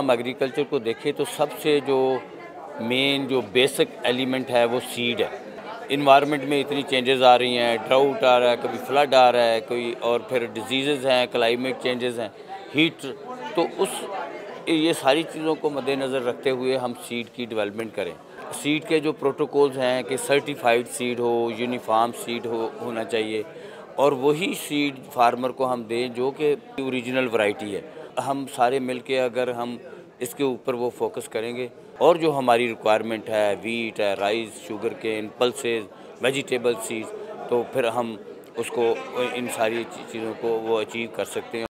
हम एग्रीकल्चर को देखें तो सबसे जो मेन जो बेसिक एलिमेंट है वो सीड है। इन्वायरमेंट में इतनी चेंजेस आ रही हैं, ड्राउट आ रहा है, कभी फ्लड आ रहा है, कोई और फिर डिजीज़ेज़ हैं, क्लाइमेट चेंजेस हैं, हीट, तो ये सारी चीज़ों को मद्देनज़र रखते हुए हम सीड की डेवलपमेंट करें। सीड के जो प्रोटोकॉल्स हैं कि सर्टिफाइड सीड हो, यूनिफॉर्म सीड होना चाहिए और वही सीड फार्मर को हम दें जो कि ओरिजिनल वैरायटी है। हम सारे मिलके अगर हम इसके ऊपर वो फोकस करेंगे और जो हमारी रिक्वायरमेंट है, वीट है, rice, sugarcane, pulses, vegetable seeds, तो फिर हम उसको इन सारी चीज़ों को वो अचीव कर सकते हैं।